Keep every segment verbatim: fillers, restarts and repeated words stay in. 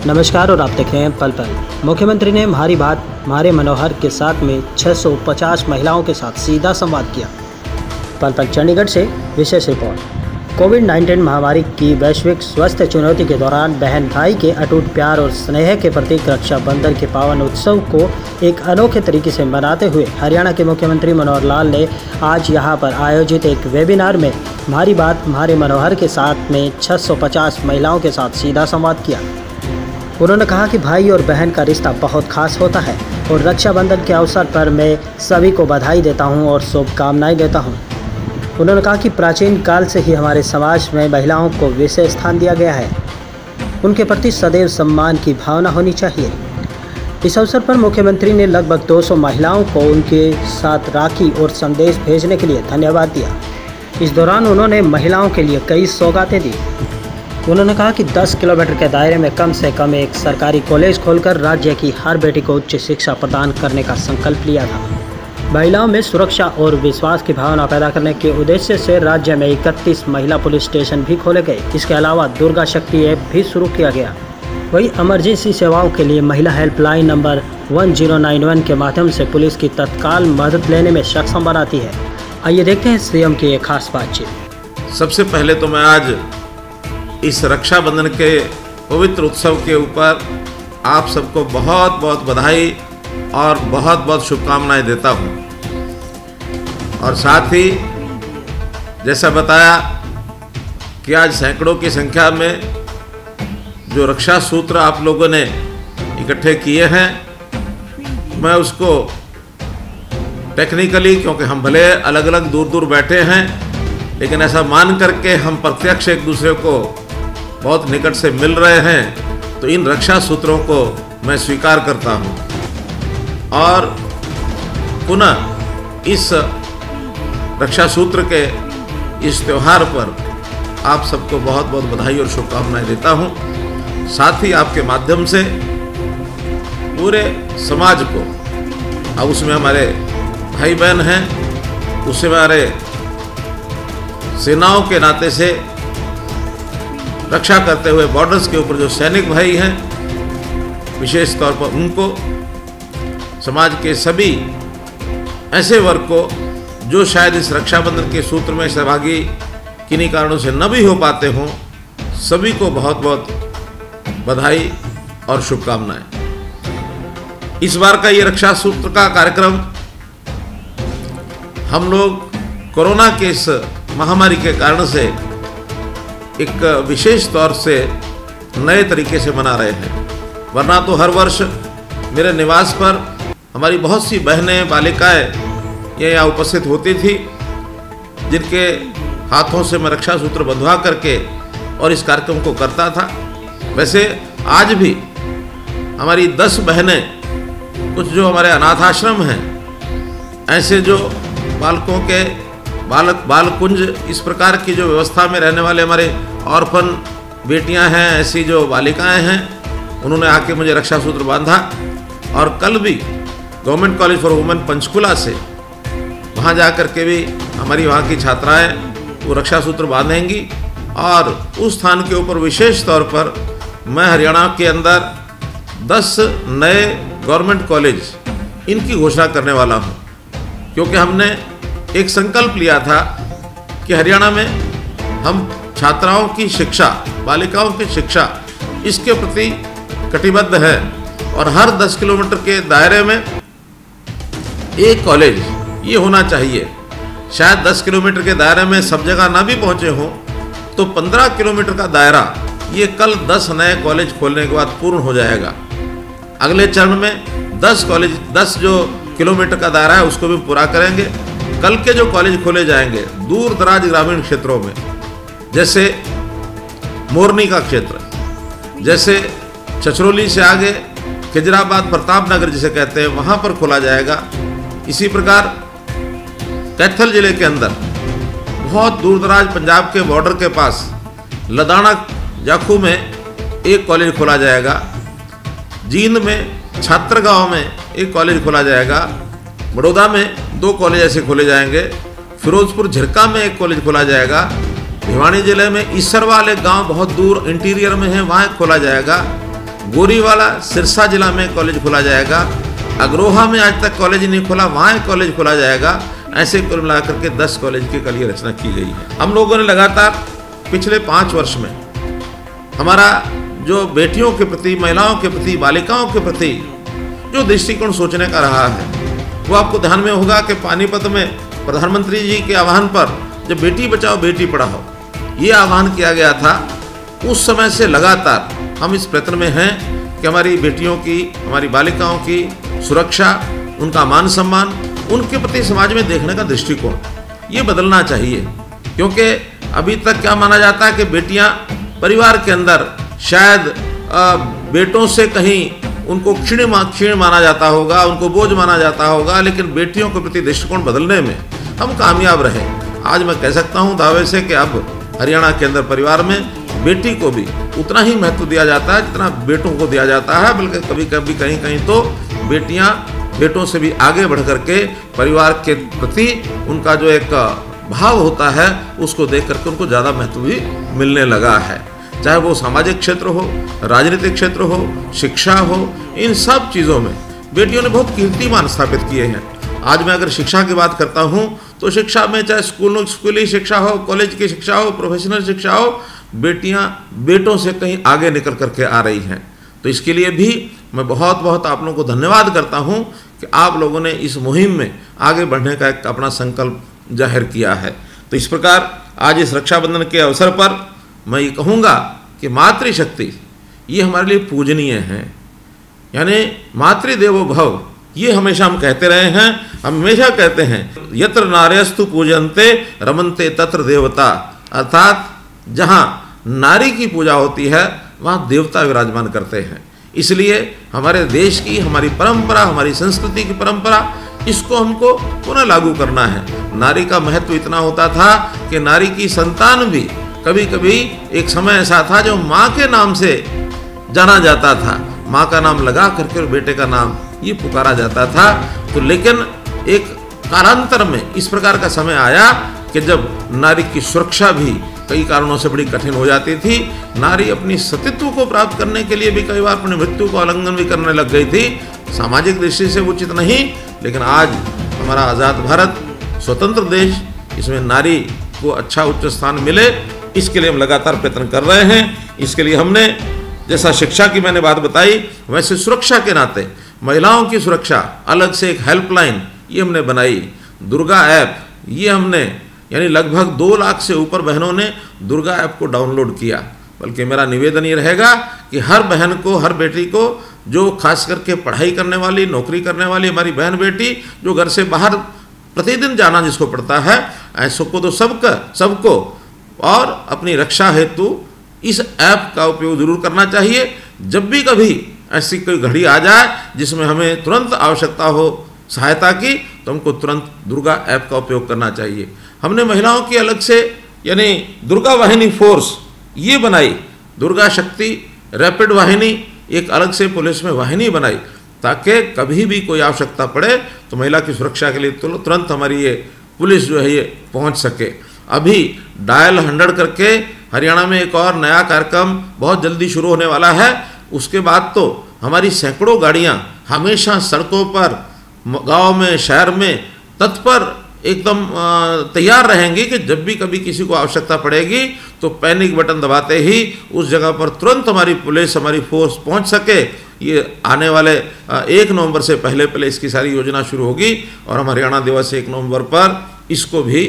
नमस्कार और आप देख रहे हैं पल पल। मुख्यमंत्री ने हमारी बात हमारे मनोहर के साथ में छह सौ पचास महिलाओं के साथ सीधा संवाद किया। पल पल चंडीगढ़ से विशेष रिपोर्ट। कोविड उन्नीस महामारी की वैश्विक स्वास्थ्य चुनौती के दौरान बहन भाई के अटूट प्यार और स्नेह के प्रतीक रक्षाबंधन के पावन उत्सव को एक अनोखे तरीके से मनाते हुए हरियाणा के मुख्यमंत्री मनोहर लाल ने आज यहां पर आयोजित एक वेबिनार में हमारी बात हमारे मनोहर के साथ में छह सौ पचास महिलाओं के साथ सीधा संवाद किया। उन्होंने कहा कि भाई और बहन का रिश्ता बहुत खास होता है और रक्षाबंधन के अवसर पर मैं सभी को बधाई देता हूं और शुभकामनाएं देता हूं। उन्होंने कहा कि प्राचीन काल से ही हमारे समाज में महिलाओं को विशेष स्थान दिया गया है, उनके प्रति सदैव सम्मान की भावना होनी चाहिए। इस अवसर पर मुख्यमंत्री ने लगभग दो सौ महिलाओं को उनके साथ राखी और संदेश भेजने के लिए धन्यवाद दिया। इस दौरान उन्होंने महिलाओं के लिए कई सौगातें दी। उन्होंने कहा कि दस किलोमीटर के दायरे में कम से कम एक सरकारी कॉलेज खोलकर राज्य की हर बेटी को उच्च शिक्षा प्रदान करने का संकल्प लिया था। महिलाओं में सुरक्षा और विश्वास की भावना पैदा करने के उद्देश्य से राज्य में इकतीस महिला पुलिस स्टेशन भी खोले गए। इसके अलावा दुर्गा शक्ति ऐप भी शुरू किया गया। वही इमरजेंसी सेवाओं के लिए महिला helpline number one zero nine one के माध्यम से पुलिस की तत्काल मदद लेने में सक्षम बनाती है। आइए देखते हैं सीएम की एक खास बातचीत। सबसे पहले तो मैं आज इस रक्षाबंधन के पवित्र उत्सव के ऊपर आप सबको बहुत बहुत बधाई और बहुत बहुत शुभकामनाएं देता हूं। और साथ ही जैसा बताया कि आज सैकड़ों की संख्या में जो रक्षा सूत्र आप लोगों ने इकट्ठे किए हैं, मैं उसको टेक्निकली, क्योंकि हम भले अलग अलग दूर दूर बैठे हैं, लेकिन ऐसा मान करके हम प्रत्यक्ष एक दूसरे को बहुत निकट से मिल रहे हैं, तो इन रक्षा सूत्रों को मैं स्वीकार करता हूं। और पुनः इस रक्षा सूत्र के इस त्यौहार पर आप सबको बहुत बहुत बधाई और शुभकामनाएं देता हूं। साथ ही आपके माध्यम से पूरे समाज को, अब उसमें हमारे भाई बहन हैं, उससे हमारे सेनाओं के नाते से रक्षा करते हुए बॉर्डर्स के ऊपर जो सैनिक भाई हैं, विशेष तौर पर उनको, समाज के सभी ऐसे वर्ग को जो शायद इस रक्षाबंधन के सूत्र में सहभागी किन्हीं कारणों से न भी हो पाते हों, सभी को बहुत बहुत बधाई और शुभकामनाएं। इस बार का ये रक्षा सूत्र का कार्यक्रम हम लोग कोरोना के इस महामारी के कारण से एक विशेष तौर से नए तरीके से मना रहे हैं। वरना तो हर वर्ष मेरे निवास पर हमारी बहुत सी बहनें, बालिकाएं ये यहाँ उपस्थित होती थी, जिनके हाथों से मैं रक्षा सूत्र बंधवा करके और इस कार्यक्रम को करता था। वैसे आज भी हमारी दस बहनें, कुछ जो हमारे अनाथ आश्रम हैं, ऐसे जो बालकों के बालक बाल कुंज, इस प्रकार की जो व्यवस्था में रहने वाले हमारे ऑर्फन बेटियां हैं, ऐसी जो बालिकाएं हैं, उन्होंने आके मुझे रक्षा सूत्र बांधा। और कल भी government college for women Panchkula से वहां जा कर के भी हमारी वहां की छात्राएं वो रक्षा सूत्र बांधेंगी। और उस स्थान के ऊपर विशेष तौर पर मैं हरियाणा के अंदर दस नए गवर्नमेंट कॉलेज इनकी घोषणा करने वाला हूं, क्योंकि हमने एक संकल्प लिया था कि हरियाणा में हम छात्राओं की शिक्षा, बालिकाओं की शिक्षा, इसके प्रति कटिबद्ध है। और हर दस किलोमीटर के दायरे में एक कॉलेज ये होना चाहिए। शायद दस किलोमीटर के दायरे में सब जगह ना भी पहुंचे हों, तो पंद्रह किलोमीटर का दायरा ये कल दस नए कॉलेज खोलने के बाद पूर्ण हो जाएगा। अगले चरण में दस कॉलेज, दस जो किलोमीटर का दायरा है उसको भी पूरा करेंगे। कल के जो कॉलेज खोले जाएंगे दूर दराज ग्रामीण क्षेत्रों में, जैसे मोरनी का क्षेत्र, जैसे छछरौली से आगे खिजराबाद, प्रतापनगर जिसे कहते हैं, वहाँ पर खोला जाएगा। इसी प्रकार कैथल जिले के अंदर बहुत दूर दराज पंजाब के बॉर्डर के पास लदाना जाखू में एक कॉलेज खोला जाएगा। जींद में छात्रगांव में एक कॉलेज खोला जाएगा। बड़ौदा में दो कॉलेज ऐसे खोले जाएंगे। फिरोजपुर झिरका में एक कॉलेज खोला जाएगा। भिवानी जिले में ईसरवाल एक गांव बहुत दूर इंटीरियर में है, वहाँ खोला जाएगा। गोरीवाला सिरसा जिला में कॉलेज खोला जाएगा, अग्रोहा में आज तक कॉलेज नहीं खोला, वहाँ एक कॉलेज खोला जाएगा। ऐसे कुल मिलाकर के दस कॉलेज की कल ये रचना की गई है। हम लोगों ने लगातार पिछले पाँच वर्ष में हमारा जो बेटियों के प्रति, महिलाओं के प्रति, बालिकाओं के प्रति जो दृष्टिकोण सोचने का रहा है, वो आपको ध्यान में होगा कि पानीपत में प्रधानमंत्री जी के आह्वान पर जब बेटी बचाओ बेटी पढ़ाओ ये आह्वान किया गया था, उस समय से लगातार हम इस प्रयत्न में हैं कि हमारी बेटियों की, हमारी बालिकाओं की सुरक्षा, उनका मान सम्मान, उनके प्रति समाज में देखने का दृष्टिकोण ये बदलना चाहिए। क्योंकि अभी तक क्या माना जाता है कि बेटियां परिवार के अंदर शायद बेटों से कहीं उनको क्षीण मा, क्षीण माना जाता होगा, उनको बोझ माना जाता होगा, लेकिन बेटियों के प्रति दृष्टिकोण बदलने में हम कामयाब रहे। आज मैं कह सकता हूं दावे से कि अब हरियाणा के अंदर परिवार में बेटी को भी उतना ही महत्व दिया जाता है जितना बेटों को दिया जाता है, बल्कि कभी कभी कहीं कहीं तो बेटियां बेटों से भी आगे बढ़ करके परिवार के प्रति उनका जो एक भाव होता है उसको देख करके उनको ज़्यादा महत्व भी मिलने लगा है। चाहे वो सामाजिक क्षेत्र हो, राजनीतिक क्षेत्र हो, शिक्षा हो, इन सब चीज़ों में बेटियों ने बहुत कीर्तिमान स्थापित किए हैं। आज मैं अगर शिक्षा की बात करता हूँ तो शिक्षा में चाहे स्कूलों स्कूली शिक्षा हो, कॉलेज की शिक्षा हो, प्रोफेशनल शिक्षा हो, बेटियां बेटों से कहीं आगे निकल करके आ रही हैं। तो इसके लिए भी मैं बहुत बहुत आप लोगों को धन्यवाद करता हूं कि आप लोगों ने इस मुहिम में आगे बढ़ने का एक अपना संकल्प जाहिर किया है। तो इस प्रकार आज इस रक्षाबंधन के अवसर पर मैं ये कहूँगा कि मातृशक्ति ये हमारे लिए पूजनीय है, यानी मातृदेवो भव ये हमेशा हम कहते रहे हैं, हम हमेशा कहते हैं यत्र नार्यस्तु पूजन्ते रमन्ते तत्र देवता, अर्थात जहाँ नारी की पूजा होती है वहाँ देवता विराजमान करते हैं। इसलिए हमारे देश की, हमारी परंपरा, हमारी संस्कृति की परंपरा, इसको हमको पुनः लागू करना है। नारी का महत्व इतना होता था कि नारी की संतान भी कभी कभी एक समय ऐसा था जो माँ के नाम से जाना जाता था, माँ का नाम लगा करके और बेटे का नाम ये पुकारा जाता था। तो लेकिन एक कालांतर में इस प्रकार का समय आया कि जब नारी की सुरक्षा भी कई कारणों से बड़ी कठिन हो जाती थी, नारी अपनी सतीत्व को प्राप्त करने के लिए भी कई बार अपनी मृत्यु का उल्लंघन भी करने लग गई थी। सामाजिक दृष्टि से उचित नहीं, लेकिन आज हमारा आज़ाद भारत स्वतंत्र देश, इसमें नारी को अच्छा उच्च स्थान मिले, इसके लिए हम लगातार प्रयत्न कर रहे हैं। इसके लिए हमने जैसा शिक्षा की मैंने बात बताई, वैसे सुरक्षा के नाते महिलाओं की सुरक्षा अलग से एक हेल्पलाइन ये हमने बनाई। दुर्गा ऐप ये हमने, यानी लगभग दो लाख से ऊपर बहनों ने दुर्गा ऐप को डाउनलोड किया। बल्कि मेरा निवेदन ये रहेगा कि हर बहन को, हर बेटी को, जो खास करके पढ़ाई करने वाली, नौकरी करने वाली हमारी बहन बेटी, जो घर से बाहर प्रतिदिन जाना जिसको पड़ता है, ऐसों को तो सबका सबको और अपनी रक्षा हेतु इस ऐप का उपयोग जरूर करना चाहिए। जब भी कभी ऐसी कोई घड़ी आ जाए जिसमें हमें तुरंत आवश्यकता हो सहायता की, तो हमको तुरंत दुर्गा ऐप का उपयोग करना चाहिए। हमने महिलाओं की अलग से, यानी दुर्गा वाहिनी फोर्स ये बनाई, दुर्गा शक्ति रैपिड वाहिनी एक अलग से पुलिस में वाहिनी बनाई, ताकि कभी भी कोई आवश्यकता पड़े तो महिला की सुरक्षा के लिए तुरंत हमारी ये पुलिस जो है ये पहुंच सके। अभी डायल हंड्रेड करके हरियाणा में एक और नया कार्यक्रम बहुत जल्दी शुरू होने वाला है। उसके बाद तो हमारी सैकड़ों गाड़ियां हमेशा सड़कों पर, गांव में, शहर में तत्पर एकदम तैयार रहेंगी कि जब भी कभी किसी को आवश्यकता पड़ेगी तो पैनिक बटन दबाते ही उस जगह पर तुरंत हमारी पुलिस, हमारी फोर्स पहुंच सके। ये आने वाले एक नवंबर से पहले पहले इसकी सारी योजना शुरू होगी और हम हरियाणा दिवस एक नवंबर पर इसको भी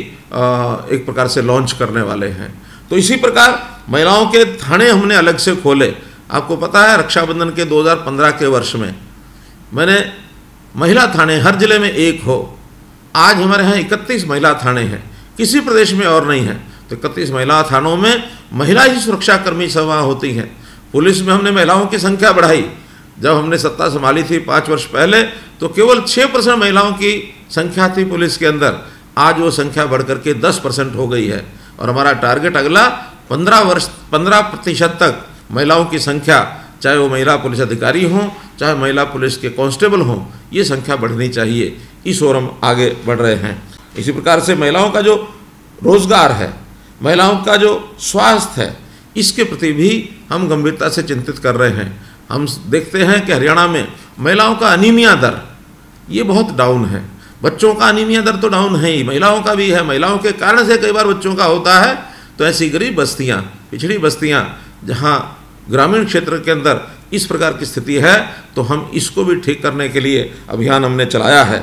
एक प्रकार से लॉन्च करने वाले हैं। तो इसी प्रकार महिलाओं के थाने हमने अलग से खोले। आपको पता है रक्षाबंधन के दो हज़ार पंद्रह के वर्ष में मैंने महिला थाने हर जिले में एक हो, आज हमारे यहाँ इकतीस महिला थाने हैं, किसी प्रदेश में और नहीं है। तो इकतीस महिला थानों में महिला ही सुरक्षा कर्मी सभा होती हैं। पुलिस में हमने महिलाओं की संख्या बढ़ाई। जब हमने सत्ता संभाली थी पाँच वर्ष पहले तो केवल छः परसेंट महिलाओं की संख्या थी पुलिस के अंदर, आज वो संख्या बढ़ करके दस परसेंट हो गई है। और हमारा टारगेट अगला पंद्रह वर्ष पंद्रह प्रतिशत तक महिलाओं की संख्या, चाहे वो महिला पुलिस अधिकारी हों, चाहे महिला पुलिस के कांस्टेबल हों, ये संख्या बढ़नी चाहिए। इस ओर हम आगे बढ़ रहे हैं। इसी प्रकार से महिलाओं का जो रोजगार है, महिलाओं का जो स्वास्थ्य है, इसके प्रति भी हम गंभीरता से चिंतित कर रहे हैं। हम देखते हैं कि हरियाणा में महिलाओं का अनीमिया दर ये बहुत डाउन है। बच्चों का अनीमिया दर तो डाउन है ही, महिलाओं का भी है। महिलाओं के कारण से कई बार बच्चों का होता है। तो ऐसी गरीब बस्तियाँ, पिछड़ी बस्तियाँ, जहाँ ग्रामीण क्षेत्र के अंदर इस प्रकार की स्थिति है, तो हम इसको भी ठीक करने के लिए अभियान हमने चलाया है।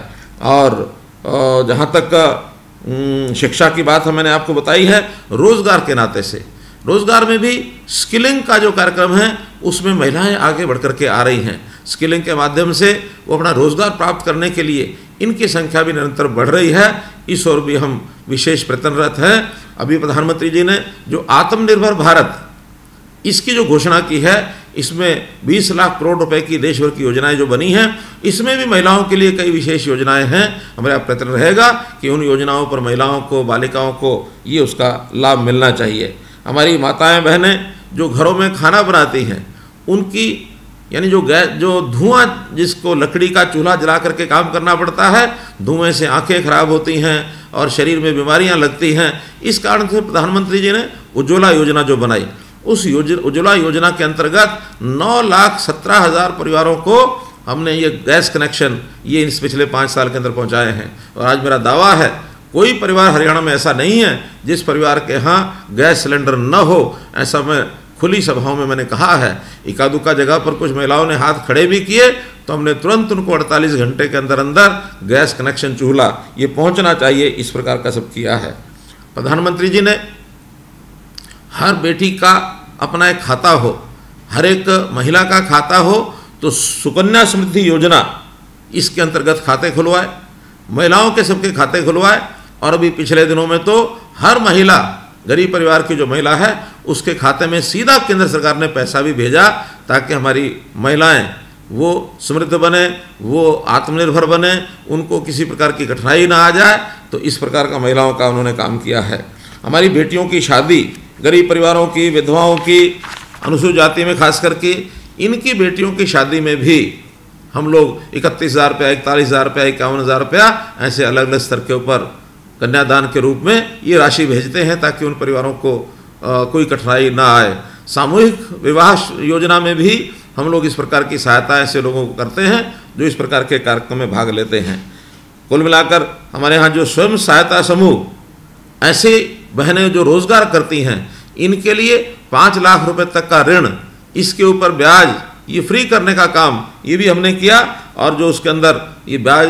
और जहाँ तक शिक्षा की बात है, मैंने आपको बताई है, रोज़गार के नाते से रोज़गार में भी स्किलिंग का जो कार्यक्रम है उसमें महिलाएं आगे बढ़ कर के आ रही हैं। स्किलिंग के माध्यम से वो अपना रोज़गार प्राप्त करने के लिए इनकी संख्या भी निरंतर बढ़ रही है। इस ओर भी हम विशेष प्रयत्नरत हैं। अभी प्रधानमंत्री जी ने जो आत्मनिर्भर भारत इसकी जो घोषणा की है, इसमें बीस लाख करोड़ रुपए की देश भर की योजनाएं जो बनी हैं, इसमें भी महिलाओं के लिए कई विशेष योजनाएं हैं। हमारा प्रयत्न रहेगा कि उन योजनाओं पर महिलाओं को, बालिकाओं को ये उसका लाभ मिलना चाहिए। हमारी माताएं बहनें जो घरों में खाना बनाती हैं, उनकी यानी जो गैस जो धुआं, जिसको लकड़ी का चूल्हा जला करके काम करना पड़ता है, धुएं से आंखें खराब होती हैं और शरीर में बीमारियां लगती हैं। इस कारण से प्रधानमंत्री जी ने उज्ज्वला योजना जो बनाई, उस योजना उज्ज्वला योजना के अंतर्गत नौ लाख सत्रह हज़ार परिवारों को हमने ये गैस कनेक्शन ये इस पिछले पाँच साल के अंदर पहुंचाए हैं। और आज मेरा दावा है, कोई परिवार हरियाणा में ऐसा नहीं है जिस परिवार के यहाँ गैस सिलेंडर न हो। ऐसा मैं खुली सभाओं में मैंने कहा है। इक्का दुक्का जगह पर कुछ महिलाओं ने हाथ खड़े भी किए, तो हमने तुरंत उनको अड़तालीस घंटे के अंदर अंदर गैस कनेक्शन चूल्हा ये पहुंचना चाहिए, इस प्रकार का सब किया है। प्रधानमंत्री जी ने हर बेटी का अपना एक खाता हो, हर एक महिला का खाता हो, तो सुकन्या समृद्धि योजना इसके अंतर्गत खाते खुलवाए, महिलाओं के सबके खाते खुलवाए। और अभी पिछले दिनों में तो हर महिला, गरीब परिवार की जो महिला है, उसके खाते में सीधा केंद्र सरकार ने पैसा भी भेजा, ताकि हमारी महिलाएं वो समृद्ध बने, वो आत्मनिर्भर बने, उनको किसी प्रकार की कठिनाई ना आ जाए। तो इस प्रकार का महिलाओं का उन्होंने काम किया है। हमारी बेटियों की शादी, गरीब परिवारों की, विधवाओं की, अनुसूचित जाति में खास करके, इनकी बेटियों की शादी में भी हम लोग इकतीस हज़ार रुपया, इकतालीस हज़ार रुपया, इक्यावन हज़ार रुपया ऐसे अलग अलग स्तर के ऊपर कन्यादान के रूप में ये राशि भेजते हैं, ताकि उन परिवारों को आ, कोई कठिनाई ना आए। सामूहिक विवाह योजना में भी हम लोग इस प्रकार की सहायता ऐसे लोगों को करते हैं जो इस प्रकार के कार्यक्रम में भाग लेते हैं। कुल मिलाकर हमारे यहाँ जो स्वयं सहायता समूह, ऐसे बहनें जो रोजगार करती हैं, इनके लिए पाँच लाख रुपए तक का ऋण, इसके ऊपर ब्याज ये फ्री करने का काम ये भी हमने किया। और जो उसके अंदर ये ब्याज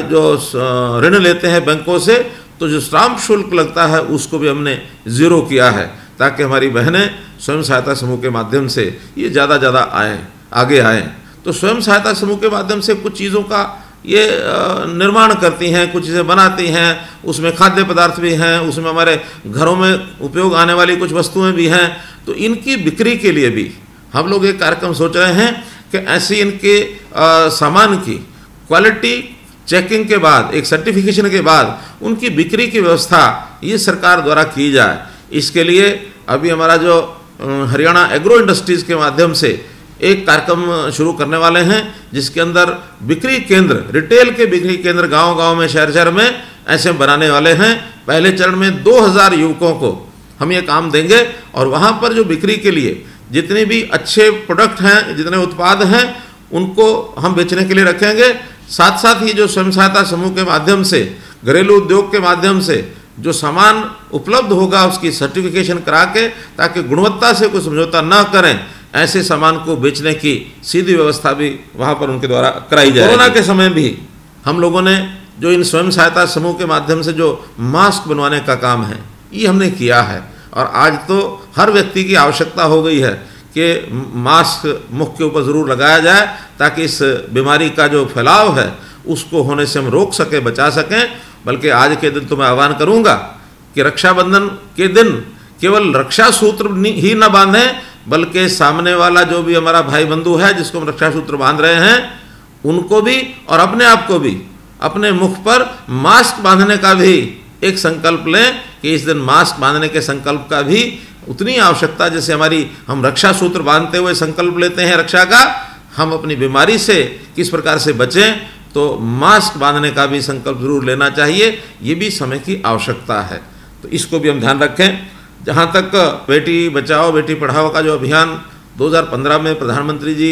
जो ऋण लेते हैं बैंकों से, तो जो स्टाम्प शुल्क लगता है उसको भी हमने ज़ीरो किया है, ताकि हमारी बहनें स्वयं सहायता समूह के माध्यम से ये ज़्यादा ज़्यादा आएँ, आगे आएँ। तो स्वयं सहायता समूह के माध्यम से कुछ चीज़ों का ये निर्माण करती हैं, कुछ चीज़ें बनाती हैं, उसमें खाद्य पदार्थ भी हैं, उसमें हमारे घरों में उपयोग आने वाली कुछ वस्तुएं भी हैं। तो इनकी बिक्री के लिए भी हम लोग एक कार्यक्रम सोच रहे हैं कि ऐसे इनके आ, सामान की क्वालिटी चेकिंग के बाद, एक सर्टिफिकेशन के बाद उनकी बिक्री की व्यवस्था ये सरकार द्वारा की जाए। इसके लिए अभी हमारा जो हरियाणा एग्रो इंडस्ट्रीज़ के माध्यम से एक कार्यक्रम शुरू करने वाले हैं, जिसके अंदर बिक्री केंद्र, रिटेल के बिक्री केंद्र गांव-गांव में, शहर शहर में ऐसे बनाने वाले हैं। पहले चरण में दो हज़ार युवकों को हम ये काम देंगे, और वहाँ पर जो बिक्री के लिए जितने भी अच्छे प्रोडक्ट हैं, जितने उत्पाद हैं, उनको हम बेचने के लिए रखेंगे। साथ साथ ही जो स्वयं सहायता समूह के माध्यम से, घरेलू उद्योग के माध्यम से जो सामान उपलब्ध होगा, उसकी सर्टिफिकेशन करा के, ताकि गुणवत्ता से कोई समझौता न करें, ऐसे सामान को बेचने की सीधी व्यवस्था भी वहाँ पर उनके द्वारा कराई जाए। कोरोना के समय भी हम लोगों ने जो इन स्वयं सहायता समूह के माध्यम से जो मास्क बनवाने का काम है, ये हमने किया है। और आज तो हर व्यक्ति की आवश्यकता हो गई है कि मास्क मुख के ऊपर ज़रूर लगाया जाए, ताकि इस बीमारी का जो फैलाव है उसको होने से हम रोक सकें, बचा सकें। बल्कि आज के दिन तो मैं आह्वान करूँगा कि रक्षाबंधन के दिन केवल रक्षा सूत्र ही न बांधें, बल्कि सामने वाला जो भी हमारा भाई बंधु है जिसको हम रक्षा सूत्र बांध रहे हैं, उनको भी और अपने आप को भी अपने मुख पर मास्क बांधने का भी एक संकल्प लें कि इस दिन मास्क बांधने के संकल्प का भी उतनी आवश्यकता जैसे हमारी हम रक्षा सूत्र बांधते हुए संकल्प लेते हैं रक्षा का, हम अपनी बीमारी से किस प्रकार से बचें, तो मास्क बांधने का भी संकल्प जरूर लेना चाहिए। ये भी समय की आवश्यकता है, तो इसको भी हम ध्यान रखें। जहाँ तक बेटी बचाओ बेटी पढ़ाओ का जो अभियान दो हज़ार पंद्रह में प्रधानमंत्री जी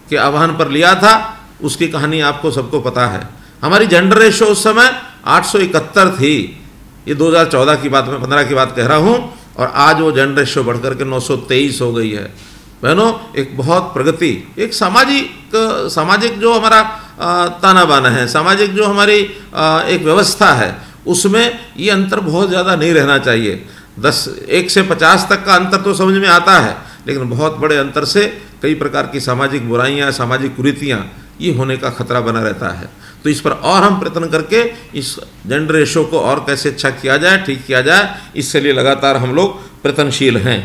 के आह्वान पर लिया था, उसकी कहानी आपको सबको पता है। हमारी जेंडर रेशो उस समय आठ सौ इकहत्तर थी, ये दो हज़ार चौदह की बात, मैं पंद्रह की बात कह रहा हूँ, और आज वो जेंडर रेशो बढ़कर के नौ सौ तेईस हो गई है। बहनों, एक बहुत प्रगति, एक सामाजिक सामाजिक जो हमारा ताना बाना है, सामाजिक जो हमारी आ, एक व्यवस्था है, उसमें ये अंतर बहुत ज़्यादा नहीं रहना चाहिए। दस एक से पचास तक का अंतर तो समझ में आता है, लेकिन बहुत बड़े अंतर से कई प्रकार की सामाजिक बुराइयां, सामाजिक कुरीतियां, ये होने का खतरा बना रहता है। तो इस पर और हम प्रयत्न करके इस जेंडर रेशो को और कैसे अच्छा किया जाए, ठीक किया जाए, इसके लिए लगातार हम लोग प्रयत्नशील हैं।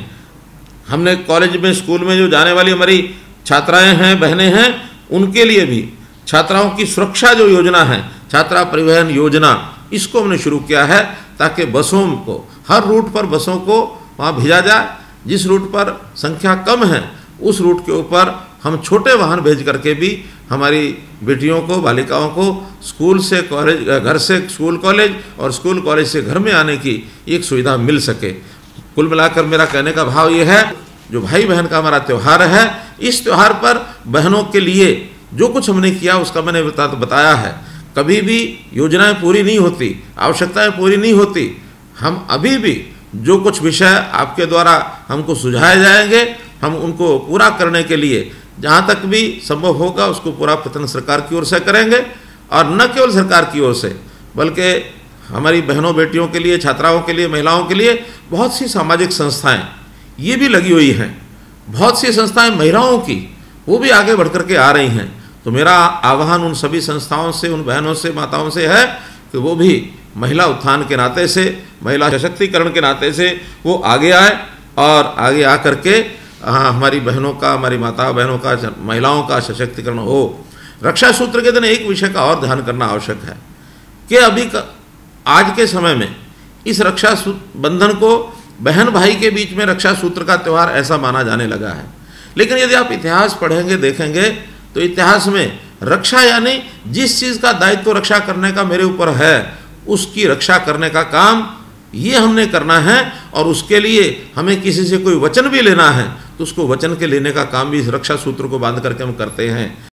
हमने कॉलेज में, स्कूल में जो जाने वाली हमारी छात्राएं हैं, बहनें हैं, उनके लिए भी छात्राओं की सुरक्षा जो योजना है, छात्रा परिवहन योजना, इसको हमने शुरू किया है, ताकि बसों को, हर रूट पर बसों को वहाँ भेजा जाए। जिस रूट पर संख्या कम है, उस रूट के ऊपर हम छोटे वाहन भेज करके भी हमारी बेटियों को, बालिकाओं को स्कूल से कॉलेज, घर से स्कूल कॉलेज और स्कूल कॉलेज से घर में आने की एक सुविधा मिल सके। कुल मिलाकर मेरा कहने का भाव ये है, जो भाई बहन का हमारा त्यौहार है, इस त्यौहार पर बहनों के लिए जो कुछ हमने किया उसका मैंने बता, बताया है। कभी भी योजनाएं पूरी नहीं होती, आवश्यकताएं पूरी नहीं होती। हम अभी भी जो कुछ विषय आपके द्वारा हमको सुझाए जाएंगे, हम उनको पूरा करने के लिए जहाँ तक भी संभव होगा उसको पूरा प्रयत्न सरकार की ओर से करेंगे। और न केवल सरकार की ओर से, बल्कि हमारी बहनों बेटियों के लिए, छात्राओं के लिए, महिलाओं के लिए बहुत सी सामाजिक संस्थाएं ये भी लगी हुई हैं। बहुत सी संस्थाएं महिलाओं की, वो भी आगे बढ़ कर के आ रही हैं। तो मेरा आह्वान उन सभी संस्थाओं से, उन बहनों से, माताओं से है कि वो भी महिला उत्थान के नाते से, महिला सशक्तिकरण के नाते से वो आगे आए, और आगे आ कर के हाँ, हमारी बहनों का, हमारी माता बहनों का, महिलाओं का सशक्तिकरण हो। रक्षा सूत्र के दिन एक विषय का और ध्यान करना आवश्यक है कि अभी का, आज के समय में इस रक्षा बंधन को बहन भाई के बीच में रक्षा सूत्र का त्यौहार ऐसा माना जाने लगा है। लेकिन यदि आप इतिहास पढ़ेंगे, देखेंगे, तो इतिहास में रक्षा यानी जिस चीज़ का दायित्व रक्षा करने का मेरे ऊपर है, उसकी रक्षा करने का काम ये हमने करना है। और उसके लिए हमें किसी से कोई वचन भी लेना है, तो उसको वचन के लेने का काम भी इस रक्षा सूत्र को बांध करके हम करते हैं।